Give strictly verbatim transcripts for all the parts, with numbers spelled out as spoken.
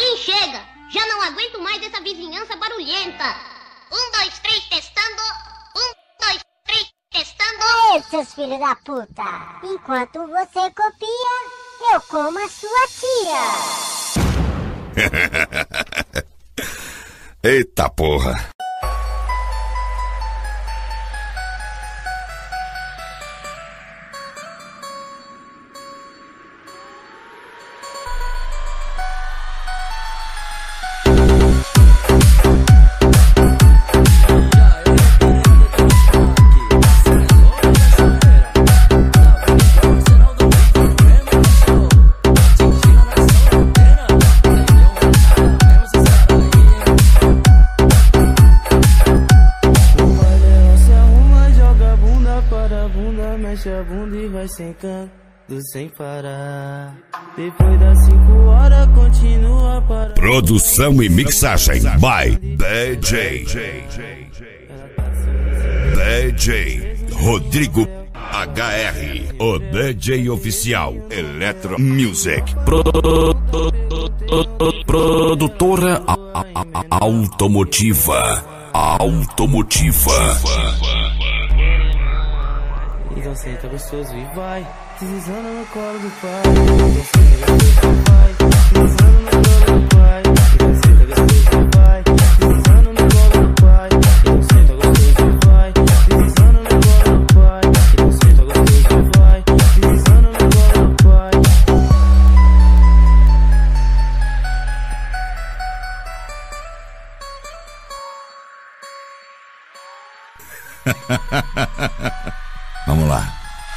mim chega. Já não aguento mais essa vizinhança barulhenta. Um, dois, três, testando. Um, dois, três, testando. Ei, seus filhos da puta. Enquanto você copia, eu como a sua tia. Eita porra. Mexe a bunda e vai secando sem parar. Depois das cinco horas continua para. Produção e mixagem by D J D J Rodrigo H R, o D J oficial Electro Music. Pro, produtora a, a, a, automotiva automotiva. Então senta gostoso e vai deslizando no colo do pai. Então senta gostoso e vai deslizando no colo do pai. Então senta gostoso e vai deslizando no colo do pai. Então senta gostoso e vai deslizando no colo do pai. Então senta gostoso e vai deslizando no colo do pai. Vamos lá.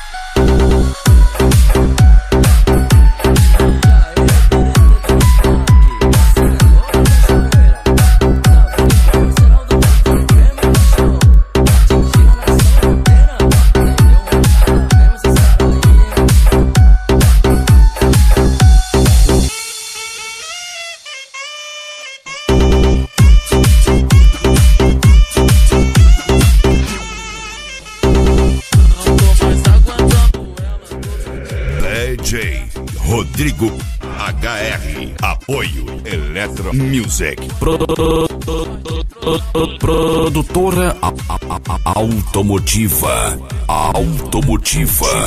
D J Rodrigo H R, apoio Electro Music. Pro, produtora a, a, a, automotiva automotiva.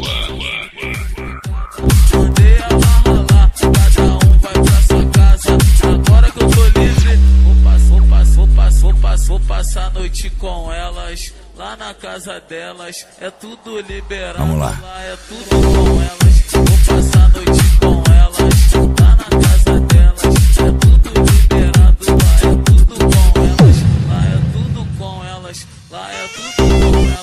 Mandei ela ralar, cada um vai pra sua casa. Agora que eu tô livre, vou passar, vou passar, vou passar, vou passar, vou passar a noite com elas. Lá na casa delas, é tudo liberado. Vamos lá. Lá é tudo com elas. Vou passar a noite com elas. Lá na casa delas, é tudo liberado. Lá é tudo com elas. Lá é tudo com elas. Lá é tudo com elas.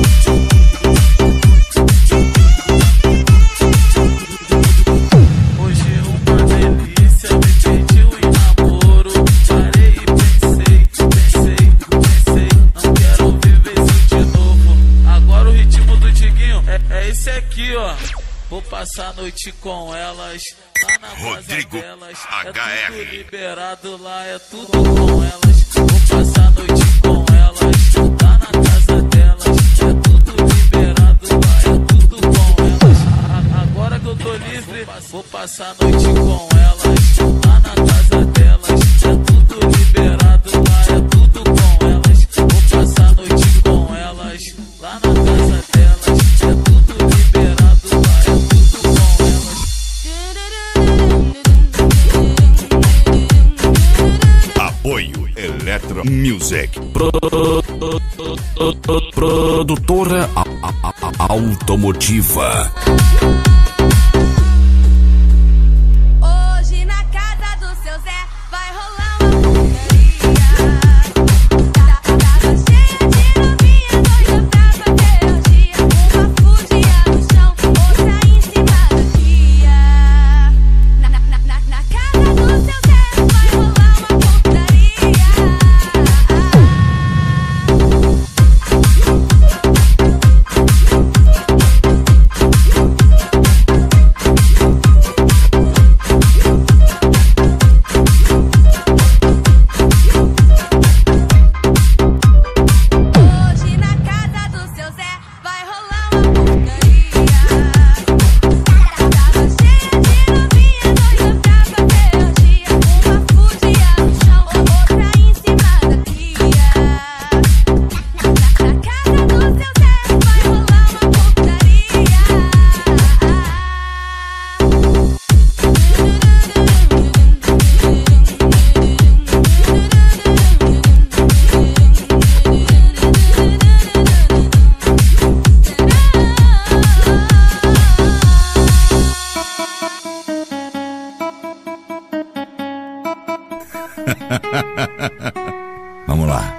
Hoje uma delícia, me pediu em namoro. Parei e pensei, pensei, pensei. Não quero viver isso de novo. Agora o ritmo do Diguinho é, é esse aqui, ó. Vou passar a noite com elas. Lá na Rodrigo casa delas, H R. é tudo liberado. Lá é tudo com elas. Vou passar a noite com elas. Lá na casa delas, é tudo liberado. Lá é tudo com elas. A- agora que eu tô livre, vou passar a noite com elas. Lá na casa delas, é tudo liberado. Lá é tudo com elas. Vou passar a noite com elas. Lá na casa delas, é tudo liberado. Lá é tudo com elas. Apoio Electro Music. Pro, produtora a, a, a, automotiva. Hoje na casa do seu Zé vai rolar uma putaria. Tava cheia de novinha doida pra fazer orgia. Uma fugia no chão, outra em cima da pia. Na, na, na, na casa do seu Zé vai rolar uma putaria. Vamos lá.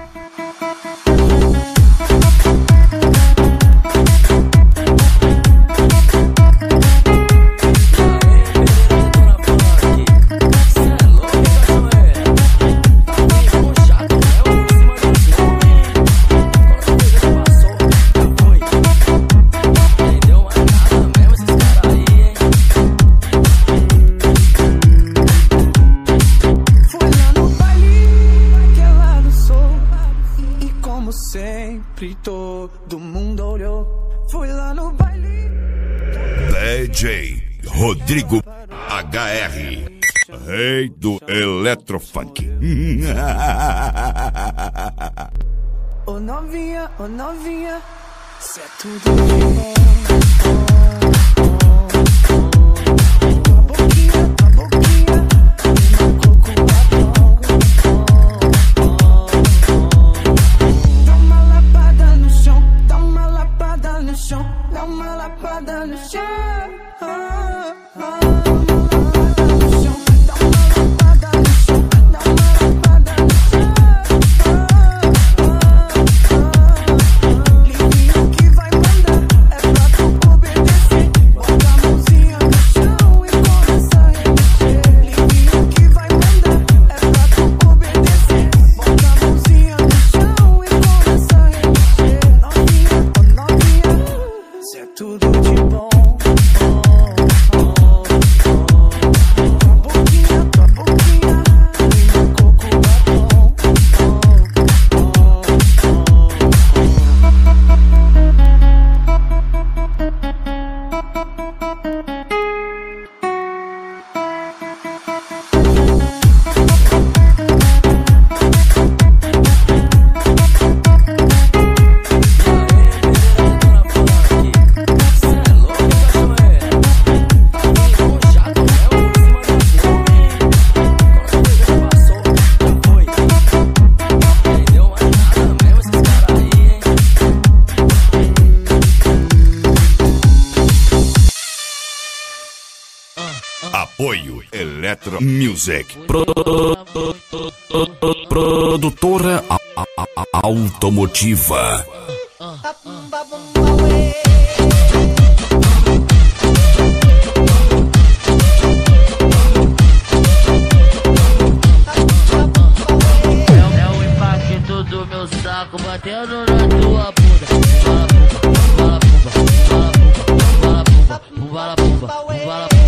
Sempre todo mundo olhou. Fui lá no baile. D J Rodrigo H R, rei do Eletrofunk. Ô novinha, ô novinha, cê é tudo de bom. Tua boquinha, tua boquinha, no coco batom. Dá uma lapada no chão, dá uma lapada no chão, dá uma lapada no chão. Apoio Eletro Music. Pro, produtora a, a, a, automotiva. É o impacto do meu saco batendo na tua bunda. Bala pumba, bala pumba, bala pumba.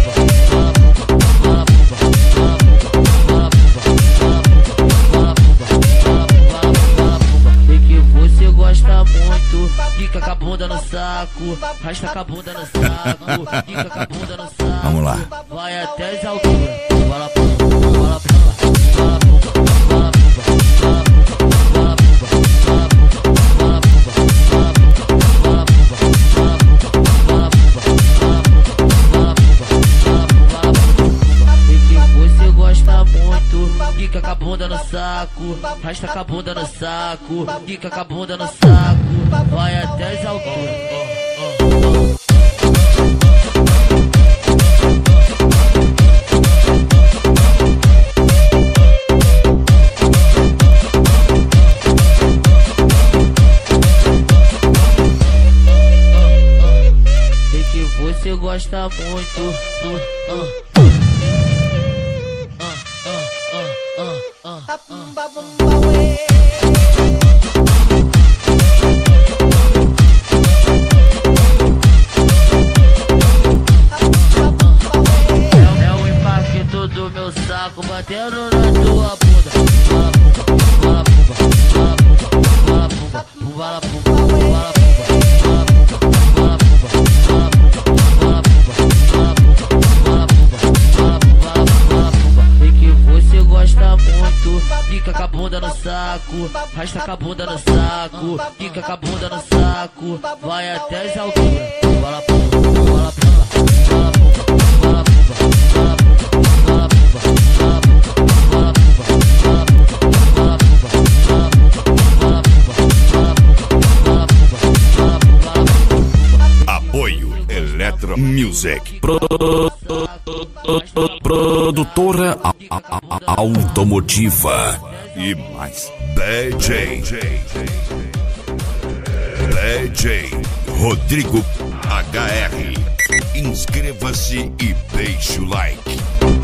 Fica com a bunda no saco, rasta com a bunda no saco, fica com a bunda no saco. Vamos lá. Vai até as alturas. Bala pumba, bala pumba, bala pumba, bala pumba, bala pumba, bala pumba, bala pumba, bala pumba, bala pumba, bala pumba, bala pumba, bala pumba, bala pumba. E que você gosta muito, fica com a bunda no saco, rasta com a bunda no saco, fica com a bunda no saco. Vai até as alturas. Sei que você gosta muito. Uh, uh. Batendo na tua bunda. Bala pumba, bala pumba, bala pumba, bala pumba, bala pumba, bala pumba, bala pumba, bala pumba, bala pumba, bala pumba, bala pumba. E que você gosta muito, fica com a bunda no saco, rasta com a bunda no saco, fica com a bunda no saco, vai até as alturas. Bala pumba, bala pumba, bala pumba, bala pumba, bala pumba, bala pumba. Apoio Eletro Music. Pro, Produtora automotiva e mais. D J D J Rodrigo H R. Inscreva-se e deixe o like.